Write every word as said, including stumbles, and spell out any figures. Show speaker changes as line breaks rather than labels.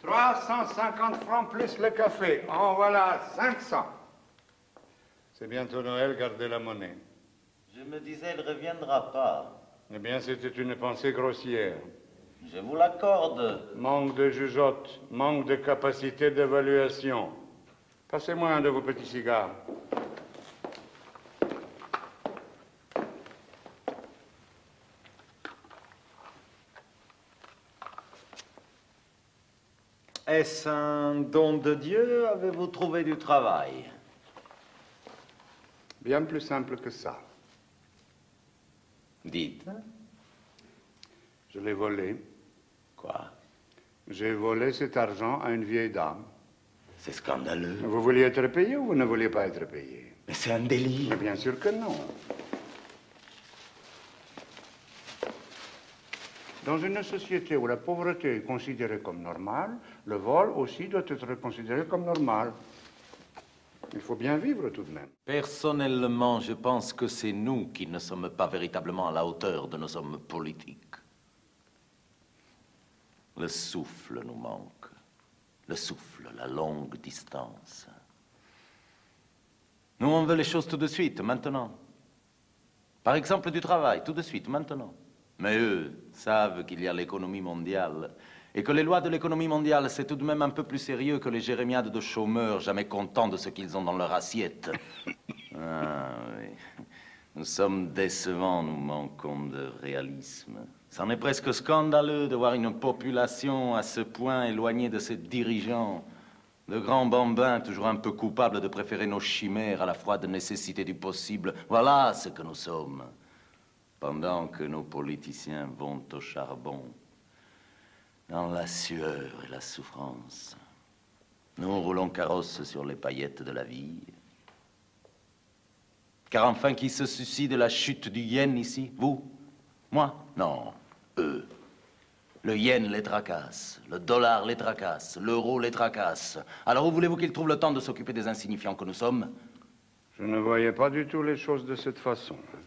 trois cent cinquante francs plus le café. En voilà cinq cents. C'est bientôt Noël, gardez la monnaie.
Je me disais, elle ne reviendra pas.
Eh bien, c'était une pensée grossière.
Je vous l'accorde.
Manque de jugeote, manque de capacité d'évaluation. Passez-moi un de vos petits cigares.
Est-ce un don de Dieu? Avez-vous trouvé du travail?
Bien plus simple que ça.
Dites.
Je l'ai volé.
Quoi?
J'ai volé cet argent à une vieille dame.
C'est scandaleux.
Vous vouliez être payé ou vous ne vouliez pas être payé?
Mais c'est un délit.
Mais bien sûr que non. Dans une société où la pauvreté est considérée comme normale, le vol aussi doit être considéré comme normal. Il faut bien vivre tout de même.
Personnellement, je pense que c'est nous qui ne sommes pas véritablement à la hauteur de nos hommes politiques. Le souffle nous manque. Le souffle, la longue distance. Nous, on veut les choses tout de suite, maintenant. Par exemple, du travail, tout de suite, maintenant. Mais eux savent qu'il y a l'économie mondiale et que les lois de l'économie mondiale, c'est tout de même un peu plus sérieux que les jérémiades de chômeurs jamais contents de ce qu'ils ont dans leur assiette. Ah, oui. Nous sommes décevants, nous manquons de réalisme. C'en est presque scandaleux de voir une population à ce point éloignée de ses dirigeants. De grands bambins, toujours un peu coupables de préférer nos chimères à la froide nécessité du possible. Voilà ce que nous sommes. Pendant que nos politiciens vont au charbon, dans la sueur et la souffrance, nous roulons carrosse sur les paillettes de la vie. Car enfin, qui se soucie de la chute du yen ici? Vous? Moi? Non, eux. Le yen les tracasse, le dollar les tracasse, l'euro les tracasse. Alors où voulez-vous qu'ils trouvent le temps de s'occuper des insignifiants que nous sommes?
Je ne voyais pas du tout les choses de cette façon.